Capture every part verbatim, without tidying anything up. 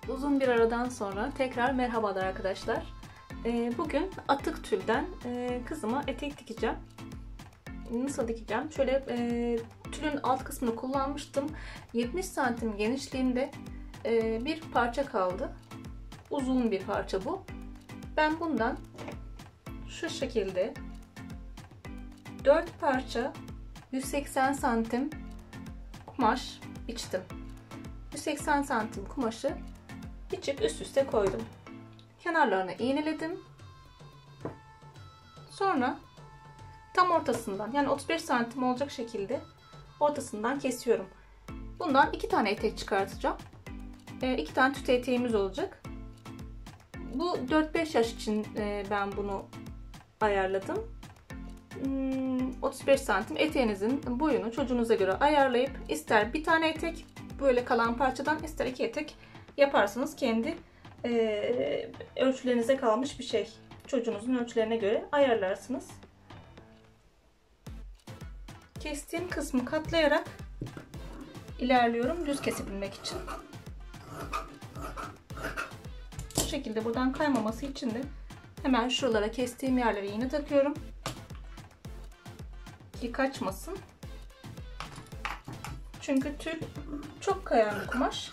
Uzun bir aradan sonra tekrar merhabalar arkadaşlar. Bugün atık tülden kızıma etek dikeceğim. Nasıl dikeceğim? Şöyle tülün alt kısmını kullanmıştım. yetmiş santim genişliğinde bir parça kaldı. Uzun bir parça bu. Ben bundan şu şekilde dört parça yüz seksen santim kumaş biçtim. yüz seksen santim kumaşı biçip üst üste koydum. Kenarlarını iğneledim. Sonra tam ortasından, yani otuz beş santim olacak şekilde ortasından kesiyorum. Bundan iki tane etek çıkartacağım. E, iki tane tüte eteğimiz olacak. Bu dört beş yaş için e, ben bunu ayarladım. Hmm, otuz beş santim eteğinizin boyunu çocuğunuza göre ayarlayıp ister bir tane etek böyle kalan parçadan, ister iki etek yaparsınız. Kendi e, ölçülerinize kalmış bir şey. Çocuğunuzun ölçülerine göre ayarlarsınız. Kestiğim kısmı katlayarak ilerliyorum düz kesebilmek için. Bu şekilde buradan kaymaması için de hemen şuralara kestiğim yerlere iğne takıyorum ki kaçmasın. Çünkü tül çok kayan bir kumaş.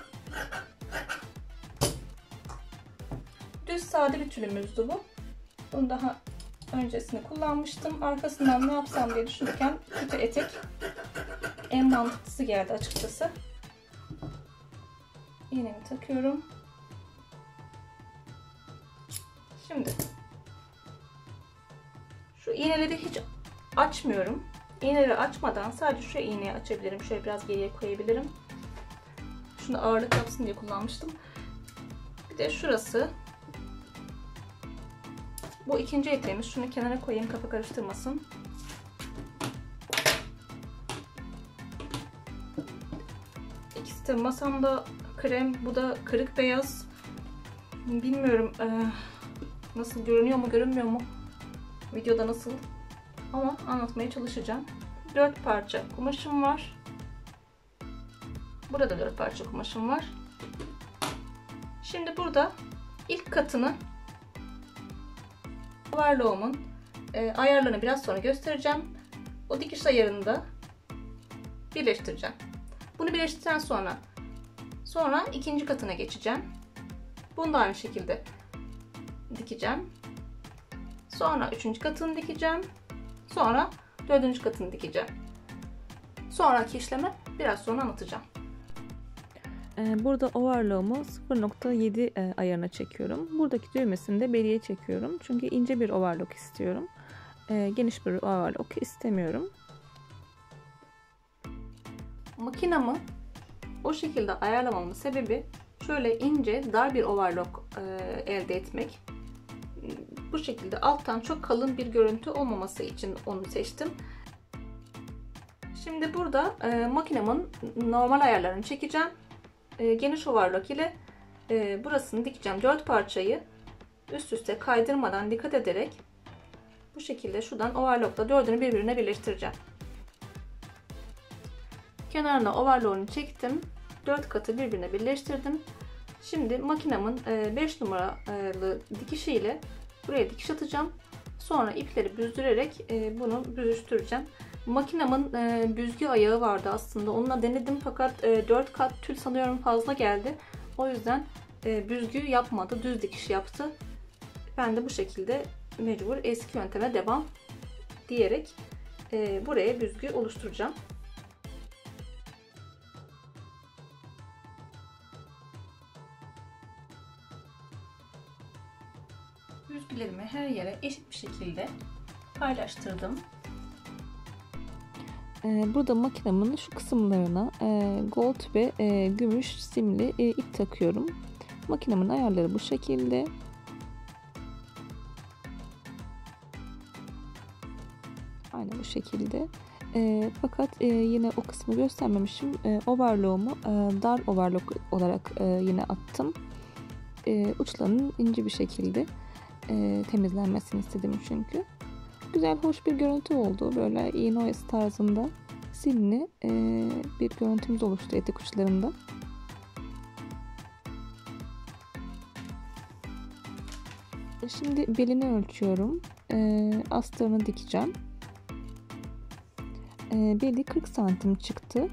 Düz sade bir tülümüzdü bu. Bunu daha öncesini kullanmıştım. Arkasından ne yapsam diye düşünürken tüte etek en mantıklısı geldi açıkçası. İğnemi takıyorum. Şimdi şu iğneleri hiç açmıyorum. İğneleri açmadan sadece şu iğneyi açabilirim. Şöyle biraz geriye koyabilirim. Şunu ağırlık yapsın diye kullanmıştım. Bir de şurası. Bu ikinci eteğimiz. Şunu kenara koyayım, kafa karıştırmasın. İkisi de masamda krem, bu da kırık beyaz. Bilmiyorum ee, nasıl görünüyor mu, görünmüyor mu? Videoda nasıl? Ama anlatmaya çalışacağım. dört parça kumaşım var. Burada dört parça kumaşım var. Şimdi burada ilk katını overlock'umun e, ayarlarını biraz sonra göstereceğim. O dikiş ayarını da birleştireceğim. Bunu birleştirdikten sonra sonra ikinci katına geçeceğim. Bunu da aynı şekilde dikeceğim. Sonra üçüncü katını dikeceğim. Sonra dördüncü katını dikeceğim. Sonraki işlemi biraz sonra anlatacağım. Burada overlock'umu sıfır nokta yedi ayarına çekiyorum. Buradaki düğmesini de beriye çekiyorum. Çünkü ince bir overlock istiyorum. Geniş bir overlock istemiyorum. Makinamı o şekilde ayarlamamın sebebi şöyle ince, dar bir overlock elde etmek. Bu şekilde alttan çok kalın bir görüntü olmaması için onu seçtim. Şimdi burada e, makinemin normal ayarlarını çekeceğim. E, geniş overlock ile e, burasını dikeceğim. dört parçayı üst üste kaydırmadan dikkat ederek bu şekilde şuradan overlockla dördünü birbirine birleştireceğim. Kenarına overlock'unu çektim. dört katı birbirine birleştirdim. Şimdi makinemin beş numaralı dikişiyle buraya dikiş atacağım. Sonra ipleri büzdürerek bunu büzüştüreceğim. Makinemin büzgü ayağı vardı aslında. Onunla denedim fakat dört kat tül sanıyorum fazla geldi. O yüzden büzgü yapmadı. Düz dikiş yaptı. Ben de bu şekilde mecbur eski yönteme devam diyerek buraya büzgü oluşturacağım. Büzgülerimi her yere eşit bir şekilde paylaştırdım. Burada makinemin şu kısımlarına gold ve gümüş simli ip takıyorum. Makinemin ayarları bu şekilde. Aynen bu şekilde. Fakat yine o kısmı göstermemişim. Overlock'umu dar overlock olarak yine attım. Uçlarının ince bir şekilde E, temizlenmesini istedim çünkü. Güzel, hoş bir görüntü oldu. Böyle iğne oyası tarzında simli e, bir görüntümüz oluştu etek uçlarında. Şimdi belini ölçüyorum. E, astarını dikeceğim. E, beli kırk santim çıktı.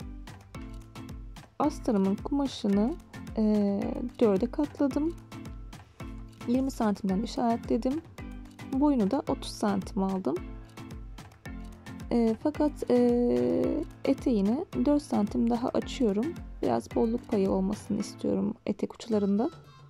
Astarımın kumaşını e, dörde katladım. yirmi santimden işaretledim. Boyunu da otuz santim aldım. E, fakat e, eteğini dört santim daha açıyorum. Biraz bolluk payı olmasını istiyorum etek uçlarında.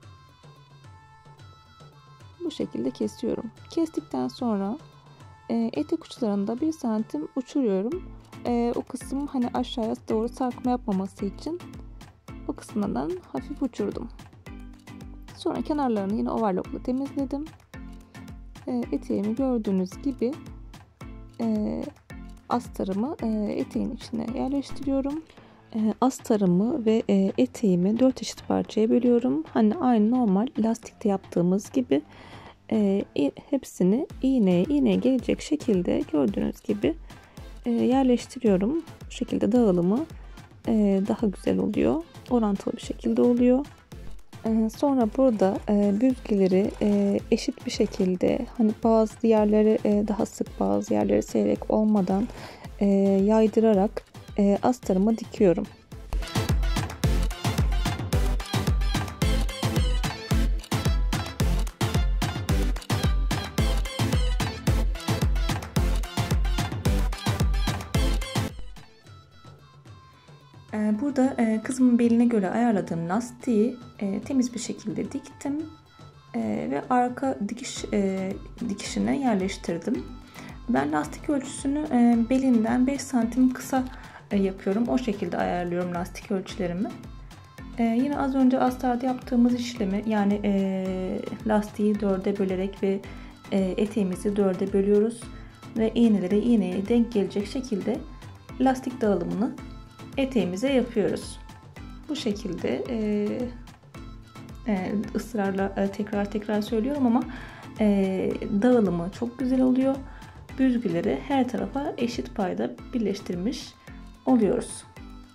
Bu şekilde kesiyorum. Kestikten sonra e, etek uçlarında bir santim uçuruyorum. E, o kısım hani aşağıya doğru sarkma yapmaması için o kısmından hafif uçurdum. Sonra kenarlarını yine overlockla temizledim. E, eteğimi gördüğünüz gibi e, astarımı e, eteğin içine yerleştiriyorum. E, astarımı ve e, eteğimi dört eşit parçaya bölüyorum. Hani aynı normal lastikte yaptığımız gibi e, hepsini iğneye iğneye gelecek şekilde gördüğünüz gibi e, yerleştiriyorum. Bu şekilde dağılımı e, daha güzel oluyor. Orantılı bir şekilde oluyor. E, sonra burada e, büzgeleri e, eşit bir şekilde hani bazı yerleri e, daha sık bazı yerleri seyrek olmadan e, yaydırarak e, astarımı dikiyorum. Burada kızımın beline göre ayarladığım lastiği temiz bir şekilde diktim ve arka dikiş dikişine yerleştirdim. Ben lastik ölçüsünü belinden beş santim kısa yapıyorum. O şekilde ayarlıyorum lastik ölçülerimi. Yine az önce astarda yaptığımız işlemi yani lastiği dörde bölerek ve eteğimizi dörde bölüyoruz ve iğneleri iğneye denk gelecek şekilde lastik dağılımını eteğimize yapıyoruz. Bu şekilde e, e, ısrarla e, tekrar tekrar söylüyorum ama e, dağılımı çok güzel oluyor. Büzgüleri her tarafa eşit payda birleştirmiş oluyoruz.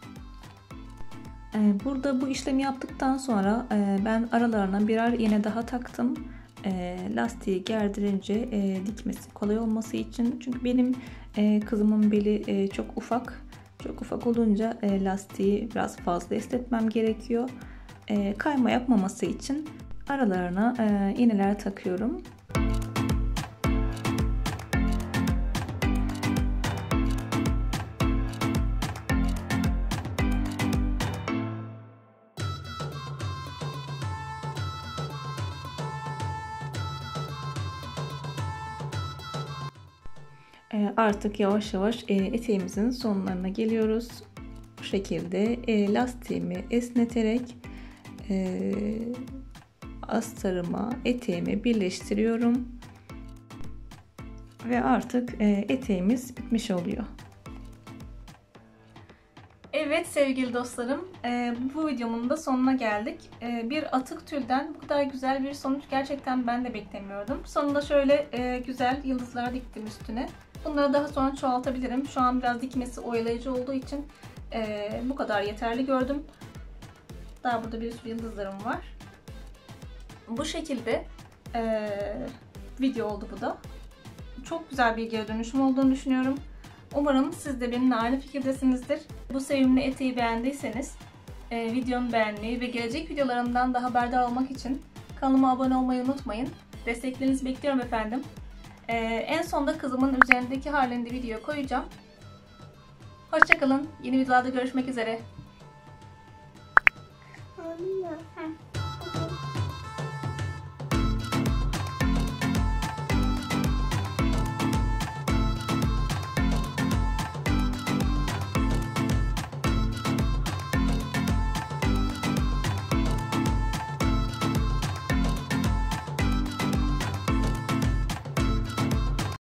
E, burada bu işlemi yaptıktan sonra e, ben aralarına birer iğne daha taktım. E, lastiği gerdirince e, dikmesi kolay olması için. Çünkü benim e, kızımın beli e, çok ufak. Çok ufak olunca e, lastiği biraz fazla esnetmem gerekiyor. E, kayma yapmaması için aralarına e, iğneler takıyorum. Artık yavaş yavaş eteğimizin sonlarına geliyoruz. Bu şekilde lastiğimi esneterek astarıma eteğimi birleştiriyorum. Ve artık eteğimiz bitmiş oluyor. Evet sevgili dostlarım, bu videomun da sonuna geldik. Bir atık tülden bu kadar güzel bir sonuç gerçekten ben de beklemiyordum. Sonunda şöyle güzel yıldızlar diktim üstüne. Bunları daha sonra çoğaltabilirim. Şu an biraz dikmesi oyalayıcı olduğu için bu kadar yeterli gördüm. Daha burada bir sürü yıldızlarım var. Bu şekilde video oldu bu da. Çok güzel bir geri dönüşüm olduğunu düşünüyorum. Umarım siz de benimle aynı fikirdesinizdir. Bu sevimli eteği beğendiyseniz e, videomu beğenmeyi ve gelecek videolarımdan da haberdar olmak için kanalıma abone olmayı unutmayın. Desteklerinizi bekliyorum efendim. E, en sonda kızımın üzerindeki halini de video koyacağım. Hoşça kalın. Yeni videolarda görüşmek üzere. Anne.